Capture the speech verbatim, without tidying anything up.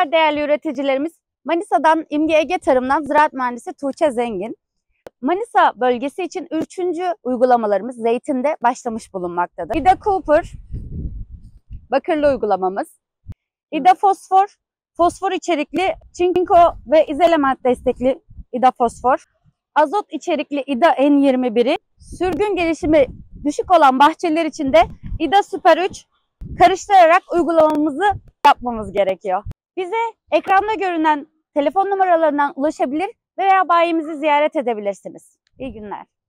Merhabalar değerli üreticilerimiz. Manisa'dan İMGE Ege Tarım'dan Ziraat Mühendisi Tuğçe Zengin. Manisa bölgesi için üçüncü uygulamalarımız zeytinde başlamış bulunmaktadır. İda Cooper, bakırlı uygulamamız. İda Fosfor, fosfor içerikli çinko ve izolement destekli İda Fosfor. Azot içerikli İda N yirmi biri, sürgün gelişimi düşük olan bahçeler için de İda Süper üç karıştırarak uygulamamızı yapmamız gerekiyor. Bize ekranda görünen telefon numaralarından ulaşabilir veya bayimizi ziyaret edebilirsiniz. İyi günler.